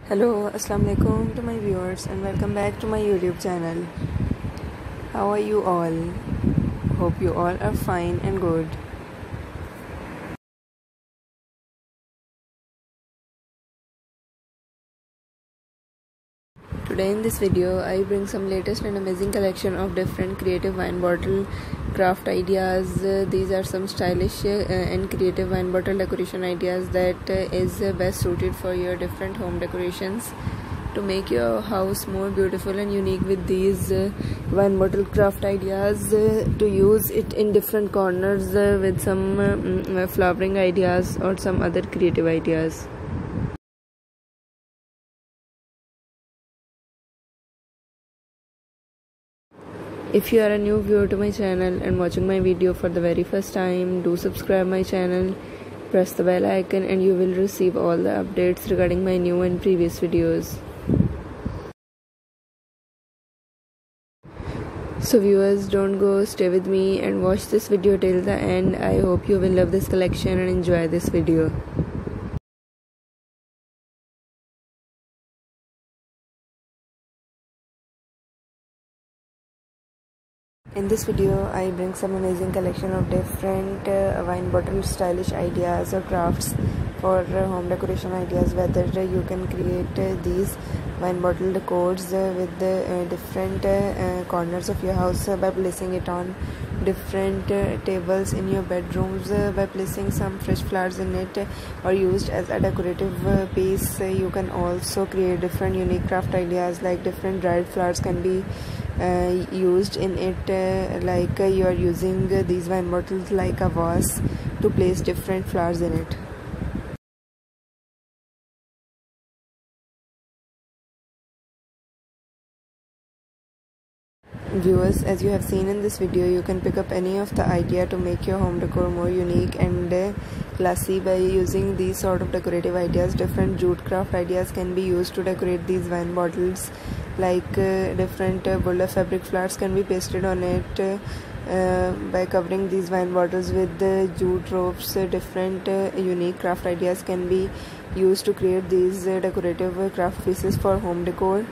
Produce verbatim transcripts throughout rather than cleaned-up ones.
Hello, Assalamu alaikum to my viewers and welcome back to my YouTube channel. How are you all? Hope you all are fine and good. Today in this video, I bring some latest and amazing collection of different creative wine bottle craft ideas. Uh, these are some stylish uh, and creative wine bottle decoration ideas that uh, is uh, best suited for your different home decorations. To make your house more beautiful and unique with these uh, wine bottle craft ideas, uh, to use it in different corners uh, with some uh, mm, flowering ideas or some other creative ideas. If you are a new viewer to my channel and watching my video for the very first time, do subscribe my channel, press the bell icon and you will receive all the updates regarding my new and previous videos. So viewers, don't go, stay with me and watch this video till the end. I hope you will love this collection and enjoy this video. In this video, I bring some amazing collection of different uh, wine bottle stylish ideas or crafts for uh, home decoration ideas. Whether uh, you can create uh, these wine bottle decors uh, with the uh, different uh, uh, corners of your house uh, by placing it on different uh, tables in your bedrooms, uh, by placing some fresh flowers in it, uh, or used as a decorative uh, piece. Uh, you can also create different unique craft ideas, like different dried flowers can be uh, used in it, uh, like uh, you are using uh, these wine bottles like a vase to place different flowers in it. Viewers, as you have seen in this video, you can pick up any of the idea to make your home decor more unique and uh, classy by using these sort of decorative ideas. Different jute craft ideas can be used to decorate these wine bottles, like uh, different uh, burlap fabric flowers can be pasted on it uh, uh, by covering these wine bottles with the jute ropes. Uh, different uh, unique craft ideas can be used to create these uh, decorative uh, craft pieces for home decor.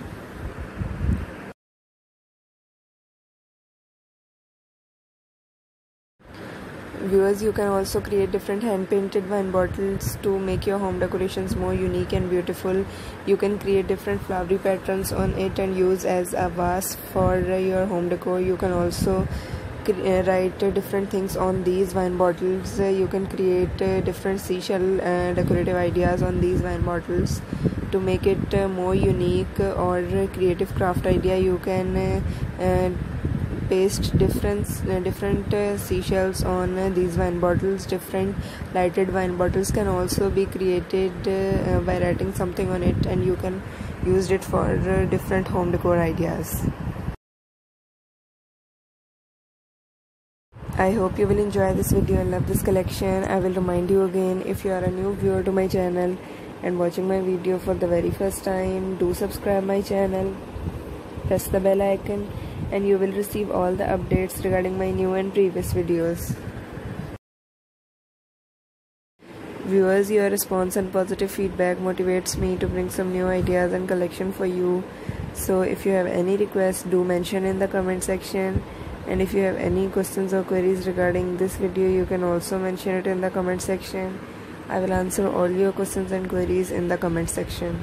Viewers, you can also create different hand painted wine bottles to make your home decorations more unique and beautiful. You can create different flowery patterns on it and use as a vase for your home decor. You can also write different things on these wine bottles. You can create different seashell uh, decorative ideas on these wine bottles. To make it uh, more unique or creative craft idea, you can uh, uh, paste different uh, different uh, seashells on uh, these wine bottles. Different lighted wine bottles can also be created uh, by writing something on it, and you can use it for uh, different home decor ideas. I hope you will enjoy this video and love this collection. I will remind you again, if you are a new viewer to my channel and watching my video for the very first time, do subscribe my channel, press the bell icon and you will receive all the updates regarding my new and previous videos. Viewers, your response and positive feedback motivates me to bring some new ideas and collection for you. So if you have any requests, do mention in the comment section, and if you have any questions or queries regarding this video, you can also mention it in the comment section. I will answer all your questions and queries in the comment section.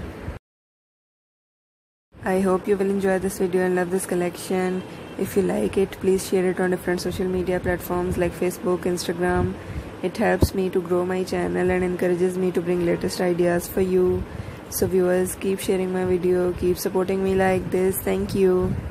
I hope you will enjoy this video and love this collection. If you like it, please share it on different social media platforms like Facebook, Instagram. It helps me to grow my channel and encourages me to bring latest ideas for you. So viewers, keep sharing my video, keep supporting me like this. Thank you.